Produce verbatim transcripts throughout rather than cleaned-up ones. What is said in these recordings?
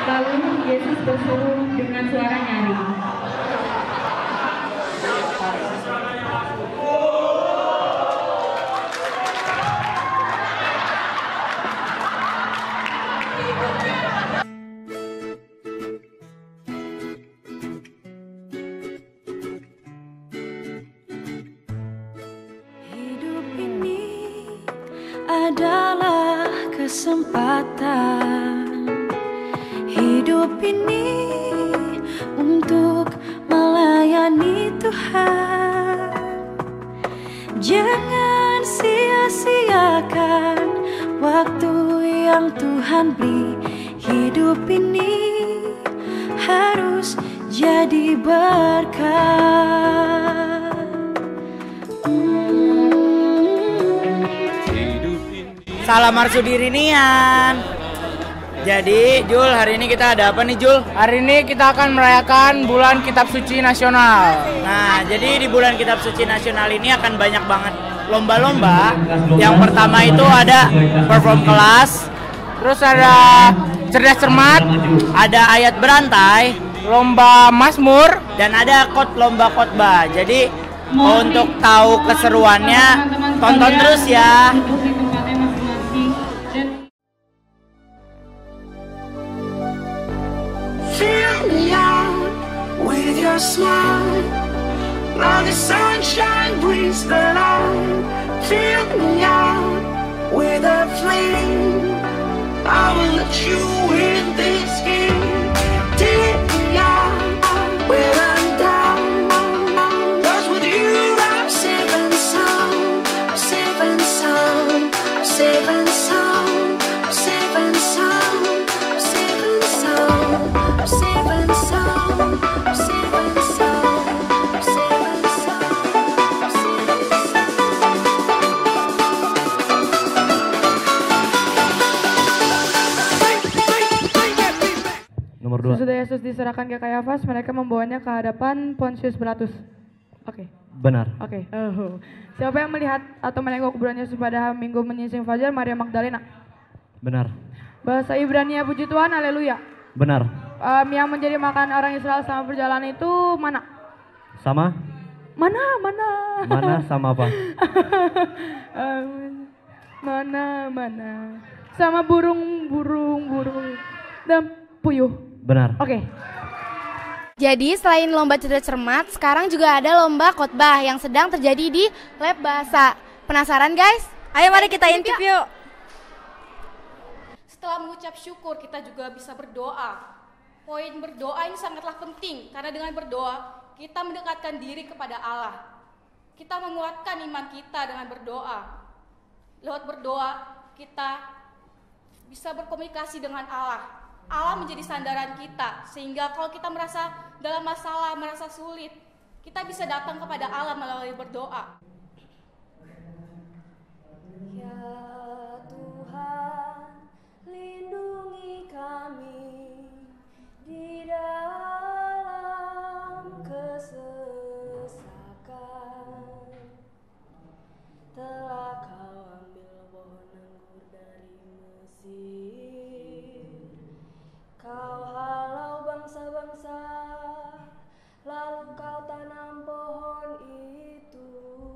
Lalu Yesus berseru dengan suara nyaring. Hidup ini adalah kesempatan. Hidup ini untuk melayani Tuhan. Jangan sia-siakan waktu yang Tuhan beri. Hidup ini harus jadi berkat. Salam Marsudiri Nian. Jadi Jul, hari ini kita ada apa nih Jul? Hari ini kita akan merayakan bulan Kitab Suci Nasional. Nah, jadi di bulan Kitab Suci Nasional ini akan banyak banget lomba-lomba. Yang pertama itu ada perform kelas, Terus ada cerdas cermat, ada ayat berantai, lomba Mazmur, dan ada kot lomba khotbah. Jadi untuk tahu keseruannya, tonton terus ya. Fill me out with your smile, now the sunshine brings the light. Fill me out with a flame, I will let you in this game. Take me out where I'm down, 'cause with you I'm safe and sound, safe and sound, safe and sound, safe and sound, safe and sound, safe and sound, safe and sound, safe and sound, Nomor dua. Sesudah Yesus diserahkan ke Kayafas, mereka membawanya ke hadapan Pontius Pilatus. Oke. Benar. Oke. Oh. Siapa yang melihat atau menengok kuburan Yesus pada minggu menyingsing fajar? Maria Magdalena. Benar. Bahasa Ibrania, puji Tuhan, haleluya. Benar. Um, yang menjadi makan orang Israel selama perjalanan itu mana? Sama? Mana? Mana? Mana sama apa? Um, mana? Mana? Sama burung, burung, burung dan puyuh. Benar. Oke. Jadi selain lomba cerdas cermat, sekarang juga ada lomba khotbah yang sedang terjadi di lab bahasa. Penasaran guys? Ayo mari kita intip yuk. Setelah mengucap syukur, kita juga bisa berdoa. Poin berdoa ini sangatlah penting, karena dengan berdoa, kita mendekatkan diri kepada Allah. Kita menguatkan iman kita dengan berdoa. Lewat berdoa, kita bisa berkomunikasi dengan Allah. Allah menjadi sandaran kita, sehingga kalau kita merasa dalam masalah, merasa sulit, kita bisa datang kepada Allah melalui berdoa. Ya Tuhan, lindungi kami di dalam kesesakan. Telah Kau ambil pohon anggur dari Mesir, Kau halau bangsa-bangsa, lalu Kau tanam pohon itu.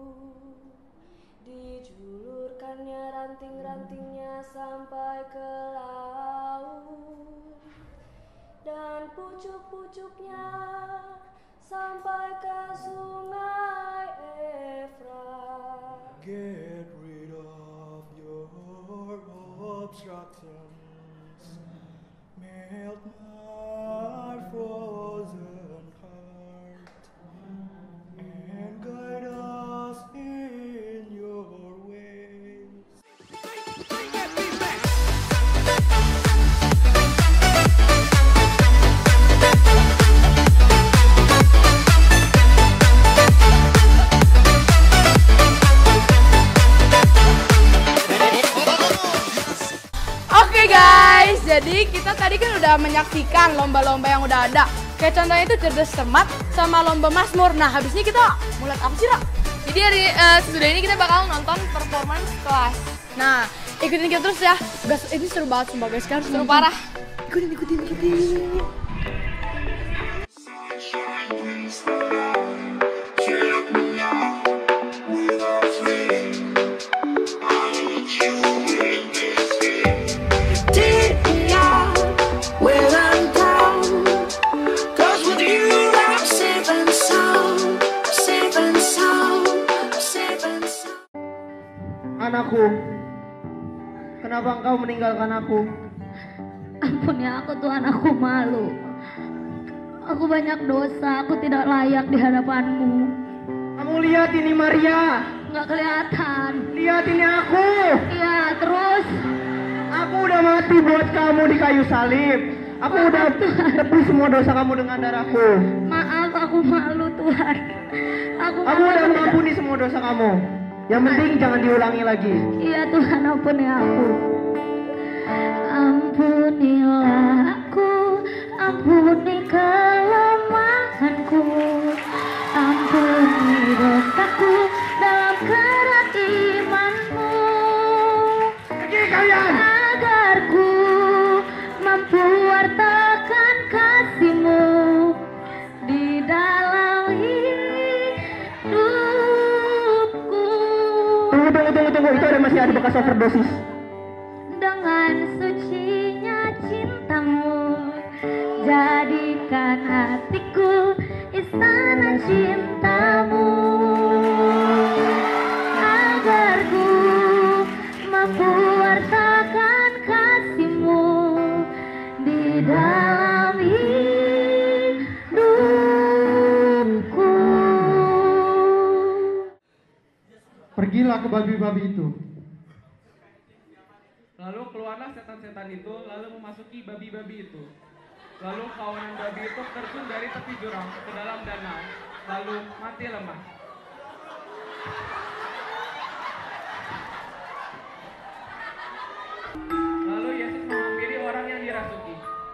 Dijulurkannya ranting-rantingnya sampai ke laut, dan pucuk-pucuknya sampai ke sungai Efrat. Get rid of your obstructions, melt my frozen heart, and guide us in your ways. Oke guys, jadi kita tadi kan udah menyaksikan lomba-lomba yang udah ada. Kayak contohnya itu cerdas cermat sama lomba Mazmur. Nah, habis ini kita mulai apa sih, Ra? Jadi hari uh, sesudah ini kita bakal nonton performance kelas. Nah, ikutin kita terus ya. Guys, ini seru banget sumpah guys, kan Seru parah. Ikutin, ikutin, ikutin. Anakku, kenapa engkau meninggalkan aku? Ampun ya, aku Tuhan, aku malu. Aku banyak dosa, aku tidak layak di hadapanmu. Kamu lihat ini Maria. Nggak kelihatan. Lihat ini aku. Iya, terus? Aku udah mati buat kamu di kayu salib. Aku Maaf, udah tebus semua dosa kamu dengan darahku. Maaf, aku malu Tuhan. Aku, aku udah mengampuni semua dosa kamu. Yang penting jangan diulangi lagi. Iya Tuhan, ampuni aku. Ampunilah aku, ampuni kelemahanku, ampuni dosaku dalam kerat imanmu. Pergi kalian. Agar ku mampu wartakan kasihmu di dalam hidupku. Tunggu, tunggu, tunggu, tunggu. Itu ada masih ada bekas overdosis. Dengan sucinya cintamu, jadikan hatiku istana cintamu, agar ku mampu wartakan kasihmu di dalam hidupku. Pergilah ke babi-babi itu. Lalu keluarlah setan-setan itu, lalu memasuki babi-babi itu. Lalu kawanan babi itu terjun dari tepi jurang ke dalam danau, lalu mati lemah. Lalu Yesus menghampiri orang yang dirasuki.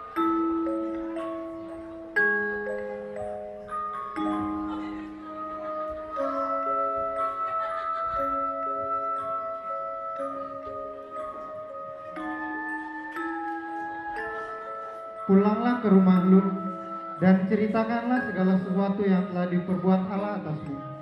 Pulanglah ke rumah lu dan ceritakanlah segala sesuatu yang telah diperbuat Allah atasmu.